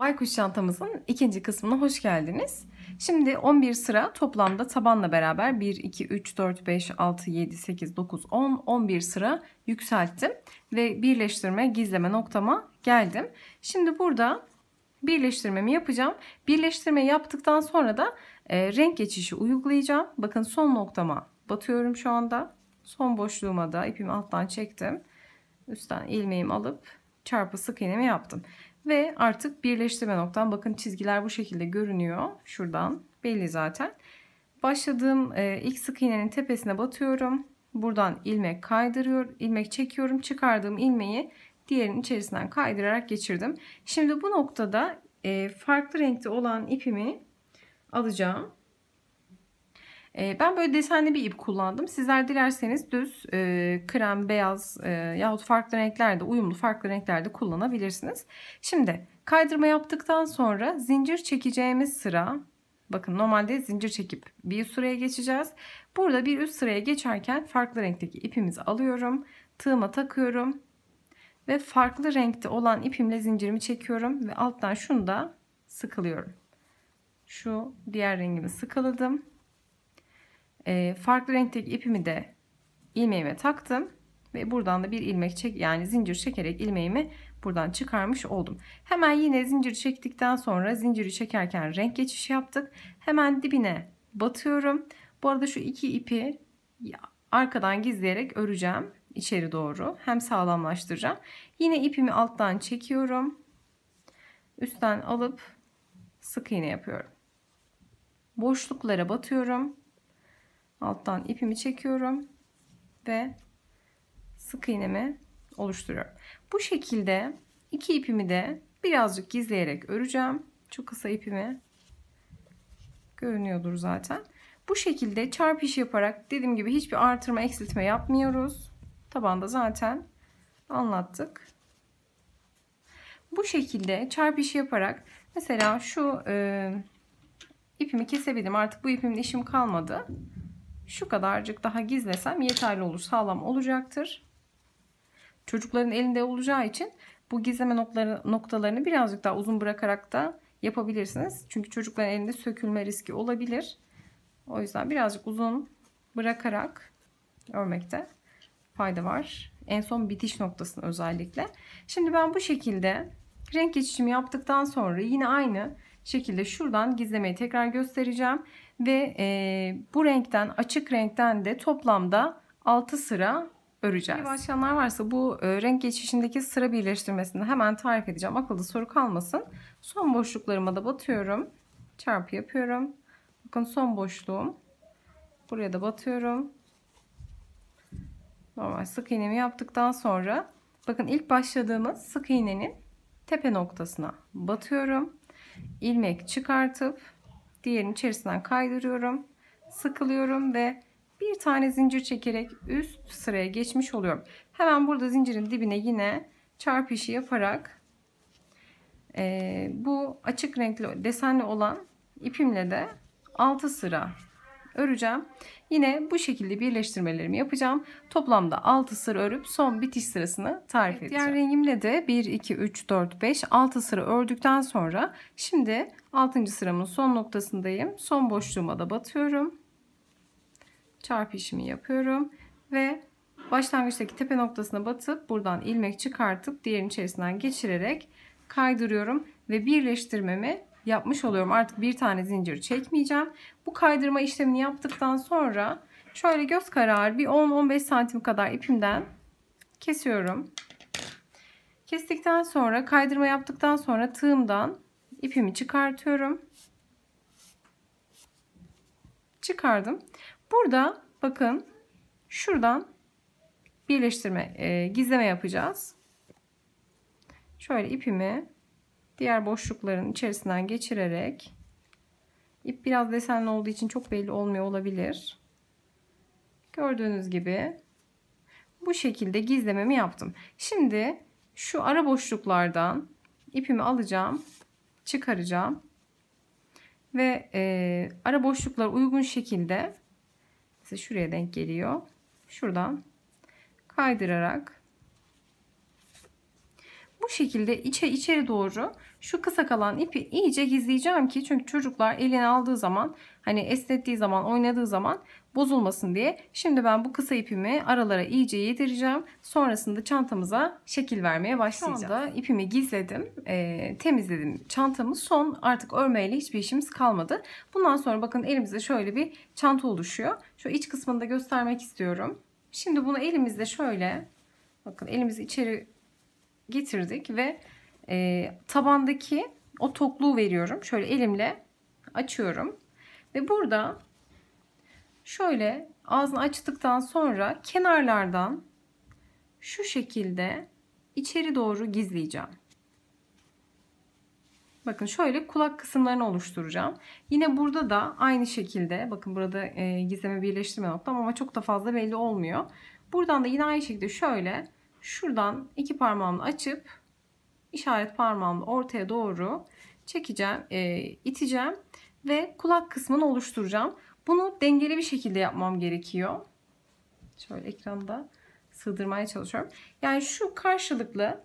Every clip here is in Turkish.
Baykuş çantamızın ikinci kısmına hoş geldiniz. Şimdi 11 sıra toplamda tabanla beraber 1, 2, 3, 4, 5, 6, 7, 8, 9, 10, 11 sıra yükselttim. Ve birleştirme, gizleme noktama geldim. Şimdi burada birleştirmemi yapacağım. Birleştirme yaptıktan sonra da renk geçişi uygulayacağım. Bakın son noktama batıyorum şu anda. Son boşluğuma da ipimi alttan çektim. Üstten ilmeğimi alıp çarpı sık iğnemi yaptım. Ve artık birleştirme noktam, bakın çizgiler bu şekilde görünüyor. Şuradan belli zaten. Başladığım ilk sık iğnenin tepesine batıyorum. Buradan ilmek kaydırıyor, ilmek çekiyorum. Çıkardığım ilmeği diğerinin içerisinden kaydırarak geçirdim. Şimdi bu noktada farklı renkte olan ipimi alacağım. Ben böyle desenli bir ip kullandım. Sizler dilerseniz düz, krem, beyaz yahut farklı renklerde, uyumlu farklı renklerde kullanabilirsiniz. Şimdi kaydırma yaptıktan sonra zincir çekeceğimiz sıra, bakın normalde zincir çekip bir üst sıraya geçeceğiz. Burada bir üst sıraya geçerken farklı renkteki ipimizi alıyorum. Tığıma takıyorum. Ve farklı renkte olan ipimle zincirimi çekiyorum. Ve alttan şunu da sıkılıyorum. Şu diğer rengimi sıkıladım. Farklı renkteki ipimi de ilmeğime taktım ve buradan da bir ilmek çek, yani zincir çekerek ilmeğimi buradan çıkarmış oldum. Hemen yine zincir çektikten sonra zinciri çekerken renk geçişi yaptık. Hemen dibine batıyorum. Bu arada şu iki ipi arkadan gizleyerek öreceğim içeri doğru. Hem sağlamlaştıracağım. Yine ipimi alttan çekiyorum. Üstten alıp sık iğne yapıyorum. Boşluklara batıyorum. Alttan ipimi çekiyorum ve sık iğnemi oluşturuyorum. Bu şekilde iki ipimi de birazcık gizleyerek öreceğim. Şu kısa ipimi görünüyordur zaten. Bu şekilde çarpı işi yaparak, dediğim gibi hiçbir artırma eksiltme yapmıyoruz. Tabanda zaten anlattık. Bu şekilde çarpı işi yaparak mesela şu ipimi kesebilirim. Artık bu ipimle işim kalmadı. Şu kadarcık daha gizlesem yeterli olur. Sağlam olacaktır. Çocukların elinde olacağı için bu gizleme noktalarını birazcık daha uzun bırakarak da yapabilirsiniz. Çünkü çocukların elinde sökülme riski olabilir. O yüzden birazcık uzun bırakarak örmekte fayda var. En son bitiş noktasını özellikle. Şimdi ben bu şekilde renk geçişimi yaptıktan sonra yine aynı şekilde şuradan gizlemeyi tekrar göstereceğim. Ve bu renkten, açık renkten de toplamda 6 sıra öreceğiz. Başlayanlar varsa bu renk geçişindeki sıra birleştirmesini hemen tarif edeceğim. Akılda soru kalmasın. Son boşluklarıma da batıyorum. Çarpı yapıyorum. Bakın son boşluğum. Buraya da batıyorum. Normal sık iğnemi yaptıktan sonra bakın ilk başladığımız sık iğnenin tepe noktasına batıyorum. İlmek çıkartıp diğerinin içerisinden kaydırıyorum. Sıkılıyorum ve bir tane zincir çekerek üst sıraya geçmiş oluyorum. Hemen burada zincirin dibine yine çarpı işi yaparak bu açık renkli desenli olan ipimle de 6 sıra öreceğim. Yine bu şekilde birleştirmelerimi yapacağım. Toplamda 6 sıra örüp son bitiş sırasını tarif edeceğim. Diğer rengimle de 1, 2, 3, 4, 5, 6 sıra ördükten sonra şimdi 6. sıramın son noktasındayım. Son boşluğuma da batıyorum. Çarpı işimi yapıyorum ve başlangıçtaki tepe noktasına batıp buradan ilmek çıkartıp diğerinin içerisinden geçirerek kaydırıyorum ve birleştirmemi yapmış oluyorum. Artık bir tane zincir çekmeyeceğim. Bu kaydırma işlemini yaptıktan sonra şöyle göz kararı bir 10-15 santim kadar ipimden kesiyorum. Kestikten sonra kaydırma yaptıktan sonra tığımdan ipimi çıkartıyorum. Çıkardım. Burada bakın şuradan birleştirme, gizleme yapacağız. Şöyle ipimi diğer boşlukların içerisinden geçirerek, ip biraz desenli olduğu için çok belli olmuyor olabilir. Gördüğünüz gibi bu şekilde gizlememi yaptım. Şimdi şu ara boşluklardan ipimi alacağım, çıkaracağım ve ara boşluklar uygun şekilde, mesela şuraya denk geliyor. Şuradan kaydırarak bu şekilde içeri doğru şu kısa kalan ipi iyice gizleyeceğim ki, çünkü çocuklar eline aldığı zaman, hani esnettiği zaman, oynadığı zaman bozulmasın diye. Şimdi ben bu kısa ipimi aralara iyice yedireceğim. Sonrasında çantamıza şekil vermeye başlayacağım. Şu anda ipimi gizledim, temizledim çantamı. Son artık örmeyle hiçbir işimiz kalmadı. Bundan sonra bakın elimizde şöyle bir çanta oluşuyor. Şu iç kısmını da göstermek istiyorum. Şimdi bunu elimizde şöyle, bakın elimizi içeri getirdik ve tabandaki o tokluğu veriyorum. Şöyle elimle açıyorum. Ve burada şöyle ağzını açtıktan sonra kenarlardan şu şekilde içeri doğru gizleyeceğim. Bakın şöyle kulak kısımlarını oluşturacağım. Yine burada da aynı şekilde, bakın burada gizleme birleştirme noktam ama çok da fazla belli olmuyor. Buradan da yine aynı şekilde şöyle şuradan iki parmağımla açıp işaret parmağımla ortaya doğru çekeceğim, iteceğim ve kulak kısmını oluşturacağım. Bunu dengeli bir şekilde yapmam gerekiyor. Şöyle ekranda sığdırmaya çalışıyorum. Yani şu karşılıklı,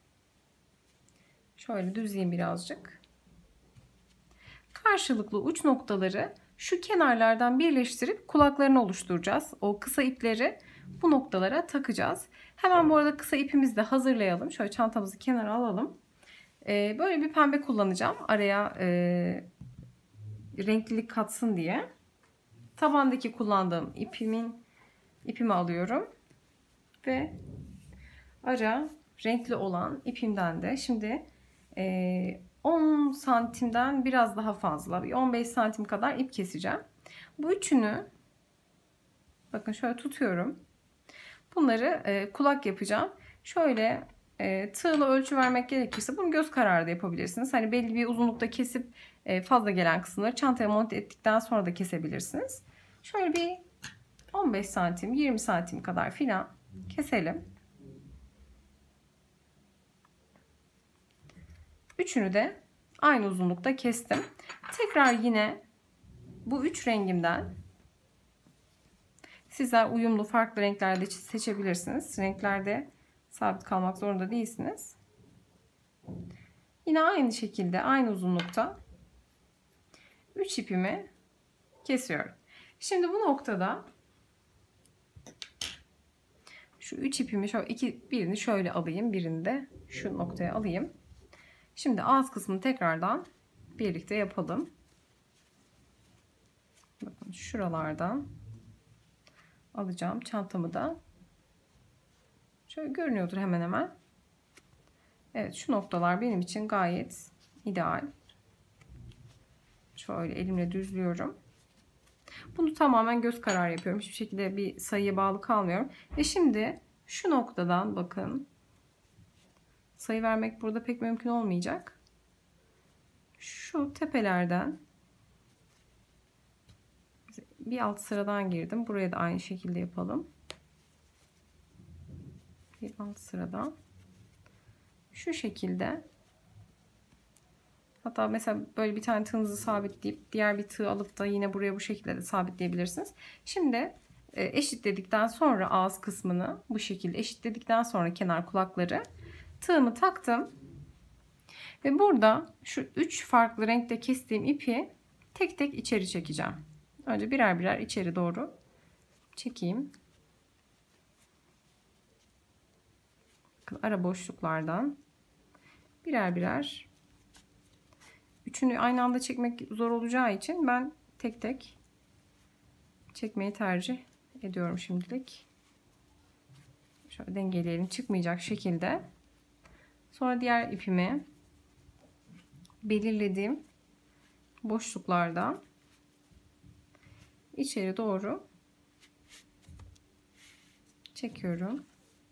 şöyle düzleyeyim birazcık. Karşılıklı uç noktaları şu kenarlardan birleştirip kulaklarını oluşturacağız. O kısa ipleri bu noktalara takacağız. Hemen bu arada kısa ipimizi de hazırlayalım. Şöyle çantamızı kenara alalım. Böyle bir pembe kullanacağım. Araya renklilik katsın diye. Tabandaki kullandığım ipimi alıyorum. Ve ara renkli olan ipimden de şimdi 10 santimden biraz daha fazla, 15 santim kadar ip keseceğim. Bu üçünü bakın şöyle tutuyorum. Bunları kulak yapacağım. Şöyle tığla ölçü vermek gerekirse bunu göz kararı da yapabilirsiniz. Hani belli bir uzunlukta kesip fazla gelen kısımları çantaya monte ettikten sonra da kesebilirsiniz. Şöyle bir 15 santim 20 santim kadar filan keselim. Üçünü de aynı uzunlukta kestim. Tekrar yine bu üç rengimden, sizler uyumlu farklı renklerde seçebilirsiniz. Renklerde sabit kalmak zorunda değilsiniz. Yine aynı şekilde aynı uzunlukta 3 ipimi kesiyorum. Şimdi bu noktada şu 3 ipimi şöyle birini şöyle alayım, birini de şu noktaya alayım. Şimdi ağız kısmını tekrardan birlikte yapalım. Bakın şuralardan alacağım çantamı da. Şöyle görünüyordur hemen hemen. Evet, şu noktalar benim için gayet ideal. Şöyle elimle düzlüyorum. Bunu tamamen göz kararı yapıyorum. Hiçbir şekilde bir sayıya bağlı kalmıyorum. Ve şimdi şu noktadan bakın. Sayı vermek burada pek mümkün olmayacak. Şu tepelerden bir alt sıradan girdim. Buraya da aynı şekilde yapalım. Bir alt sıradan. Şu şekilde. Hatta mesela böyle bir tane tığınızı sabitleyip diğer bir tığ alıp da yine buraya bu şekilde de sabitleyebilirsiniz. Şimdi eşitledikten sonra ağız kısmını bu şekilde eşitledikten sonra kenar kulakları tığımı taktım. Ve burada şu 3 farklı renkte kestiğim ipi tek tek içeri çekeceğim. Önce birer birer içeri doğru çekeyim. Bakın ara boşluklardan birer birer. Üçünü aynı anda çekmek zor olacağı için ben tek tek çekmeyi tercih ediyorum şimdilik. Şöyle dengeleyelim, çıkmayacak şekilde. Sonra diğer ipimi belirlediğim boşluklardan içeri doğru çekiyorum.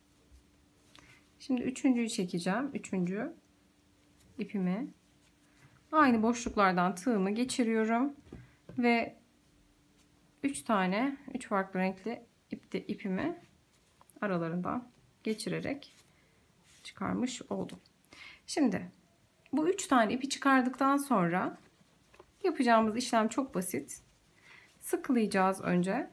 Şimdi üçüncüyü çekeceğim. Üçüncü ipimi aynı boşluklardan tığımı geçiriyorum ve 3 farklı renkli ipimi aralarından geçirerek çıkarmış oldum. Şimdi bu 3 tane ipi çıkardıktan sonra yapacağımız işlem çok basit. Sıkılayacağız önce.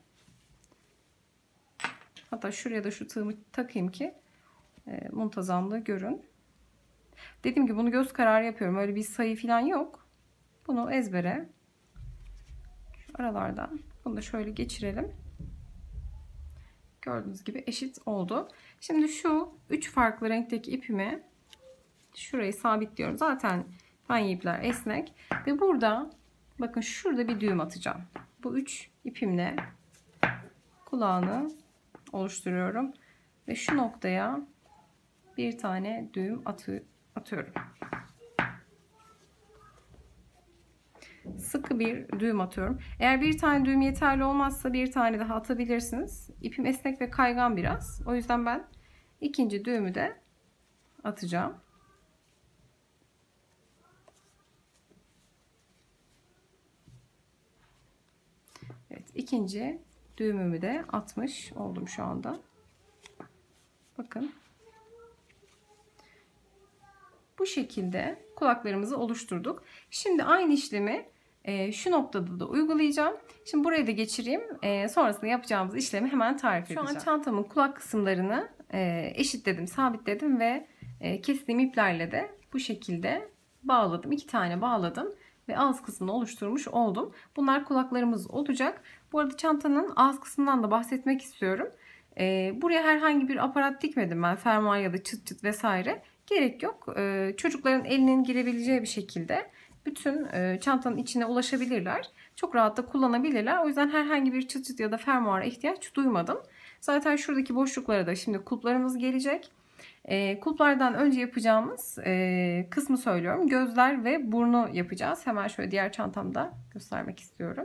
Hatta şuraya da şu tığımı takayım ki muntazamlığı görün. Dediğim gibi bunu göz kararı yapıyorum. Öyle bir sayı falan yok. Bunu ezbere şu aralardan bunu da şöyle geçirelim. Gördüğünüz gibi eşit oldu. Şimdi şu 3 farklı renkteki ipimi şurayı sabitliyorum. Zaten penye ipler esnek ve burada bakın şurada bir düğüm atacağım. Bu 3 ipimle kulağını oluşturuyorum ve şu noktaya bir tane düğüm atıyorum. Sıkı bir düğüm atıyorum. Eğer bir tane düğüm yeterli olmazsa bir tane daha atabilirsiniz. İpim esnek ve kaygan biraz. O yüzden ben ikinci düğümü de atacağım. Evet, ikinci düğümümü de atmış oldum şu anda. Bakın. Bu şekilde kulaklarımızı oluşturduk. Şimdi aynı işlemi şu noktada da uygulayacağım. Şimdi buraya da geçireyim. Sonrasında yapacağımız işlemi hemen tarif edeceğim. Şu an çantamın kulak kısımlarını eşitledim, sabitledim ve kestiğim iplerle de bu şekilde bağladım. 2 tane bağladım ve ağız kısmını oluşturmuş oldum. Bunlar kulaklarımız olacak. Bu arada çantanın ağız kısmından da bahsetmek istiyorum. Buraya herhangi bir aparat dikmedim ben. Fermuar ya da çıt çıt vesaire. Gerek yok. Çocukların elinin girebileceği bir şekilde bütün çantanın içine ulaşabilirler. Çok rahat da kullanabilirler. O yüzden herhangi bir çıt çıt ya da fermuara ihtiyaç duymadım. Zaten şuradaki boşluklara da şimdi kulplarımız gelecek. Kulplardan önce yapacağımız kısmı söylüyorum. Gözler ve burnu yapacağız. Hemen şöyle diğer çantamda göstermek istiyorum.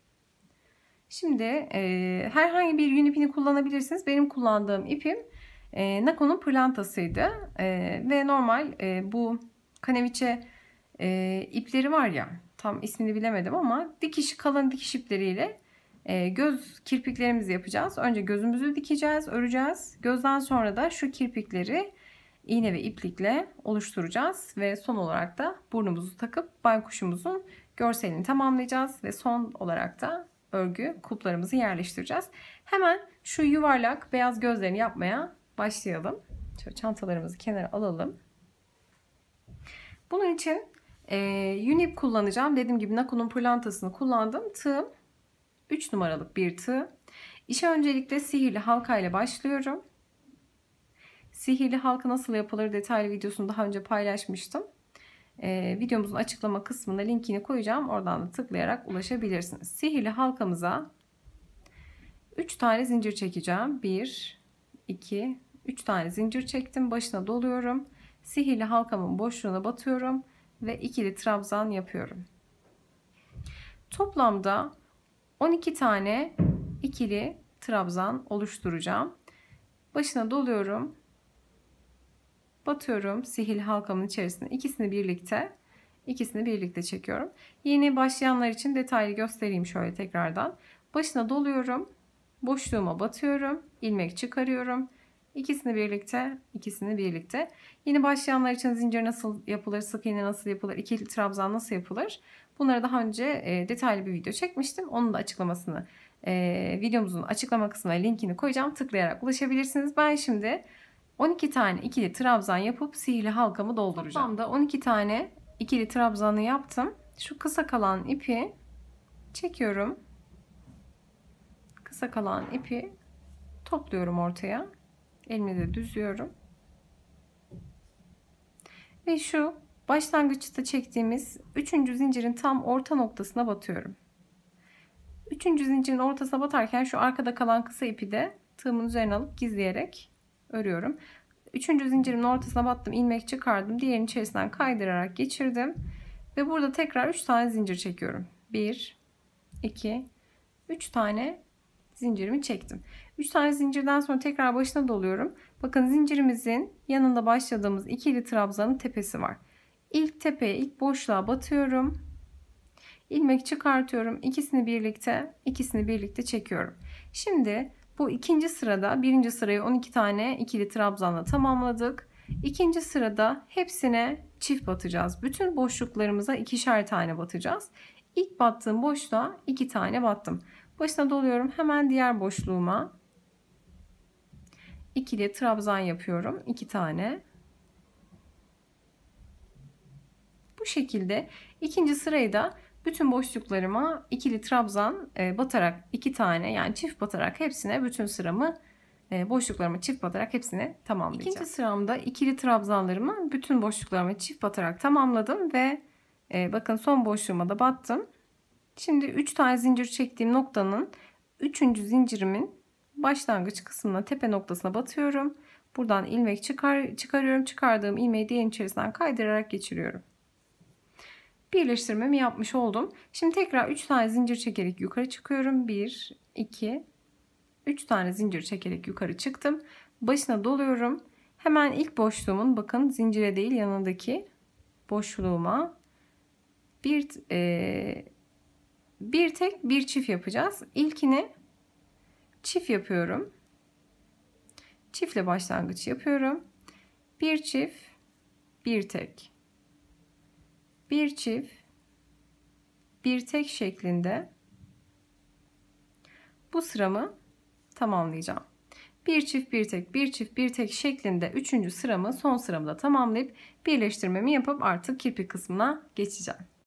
Şimdi herhangi bir yün ipini kullanabilirsiniz. Benim kullandığım ipim Nako'nun pırlantasıydı. Ve normal bu kaneviçe ipleri var ya, tam ismini bilemedim ama kalın dikiş ipleriyle göz kirpiklerimizi yapacağız. Önce gözümüzü dikeceğiz, öreceğiz. Gözden sonra da şu kirpikleri iğne ve iplikle oluşturacağız. Ve son olarak da burnumuzu takıp baykuşumuzun görselini tamamlayacağız. Ve son olarak da örgü kulplarımızı yerleştireceğiz. Hemen şu yuvarlak beyaz gözlerini yapmaya başlayalım. Şöyle çantalarımızı kenara alalım. Bunun için yün ip kullanacağım. Dediğim gibi Nako'nun pırlantasını kullandım. Tığım 3 numaralık bir tığ. İşe öncelikle sihirli halka ile başlıyorum. Sihirli halka nasıl yapılır detaylı videosunu daha önce paylaşmıştım. Videomuzun açıklama kısmına linkini koyacağım. Oradan da tıklayarak ulaşabilirsiniz. Sihirli halkamıza 3 tane zincir çekeceğim. 1, 2, 3 tane zincir çektim. Başına doluyorum. Sihirli halkamın boşluğuna batıyorum. Ve ikili trabzan yapıyorum. Toplamda 12 tane ikili trabzan oluşturacağım. Başına doluyorum. Batıyorum sihirli halkamın içerisine. İkisini birlikte çekiyorum. Yeni başlayanlar için detaylı göstereyim şöyle tekrardan. Başına doluyorum. Boşluğuma batıyorum. İlmek çıkarıyorum. İkisini birlikte. Yeni başlayanlar için zincir nasıl yapılır, sık iğne nasıl yapılır, ikili trabzan nasıl yapılır? Bunları daha önce detaylı bir video çekmiştim. Onun da açıklamasını videomuzun açıklama kısmına linkini koyacağım. Tıklayarak ulaşabilirsiniz. Ben şimdi 12 tane ikili trabzan yapıp sihirli halkamı dolduracağım. Toplamda 12 tane ikili trabzanı yaptım. Şu kısa kalan ipi çekiyorum. Kısa kalan ipi topluyorum ortaya. Elimi de düzüyorum. Ve şu başlangıçta çektiğimiz 3. zincirin tam orta noktasına batıyorum. 3. zincirin ortasına batarken şu arkada kalan kısa ipi de tığımın üzerine alıp gizleyerek örüyorum. 3. zincirimin ortasına battım, ilmek çıkardım, diğerinin içerisinden kaydırarak geçirdim ve burada tekrar 3 tane zincir çekiyorum. 1 2 3 tane zincirimi çektim. 3 tane zincirden sonra tekrar başına doluyorum. Bakın zincirimizin yanında başladığımız ikili trabzanın tepesi var. İlk tepeye, ilk boşluğa batıyorum. İlmek çıkartıyorum. İkisini birlikte çekiyorum. Şimdi bu ikinci sırada birinci sırayı 12 tane ikili trabzanla tamamladık. İkinci sırada hepsine çift batacağız. Bütün boşluklarımıza ikişer tane batacağız. İlk battığım boşluğa 2 tane battım. Başına doluyorum. Hemen diğer boşluğuma ikili trabzan yapıyorum. 2 tane. Bu şekilde ikinci sırayı da bütün boşluklarıma ikili trabzan batarak 2 tane, yani çift batarak hepsine, bütün sıramı boşluklarımı çift batarak hepsini tamamlayacağım. İkinci sıramda ikili trabzanlarımı bütün boşluklarımı çift batarak tamamladım ve bakın son boşluğuma da battım. Şimdi 3 tane zincir çektiğim noktanın 3. zincirimin başlangıç kısmına, tepe noktasına batıyorum. Buradan ilmek çıkarıyorum. Çıkardığım ilmeği diğerinin içerisinden kaydırarak geçiriyorum. Birleştirmemi yapmış oldum. Şimdi tekrar 3 tane zincir çekerek yukarı çıkıyorum. 1, 2, 3 tane zincir çekerek yukarı çıktım. Başına doluyorum. Hemen ilk boşluğumun, bakın zincire değil yanındaki boşluğuma bir tek bir çift yapacağız. İlkini çift yapıyorum. Çiftle başlangıç yapıyorum. Bir çift, bir tek. Bir çift, bir tek şeklinde bu sıramı tamamlayacağım. Bir çift, bir tek, bir çift, bir tek şeklinde 3. sıramı, son sıramı da tamamlayıp birleştirmemi yapıp artık kirpik kısmına geçeceğim.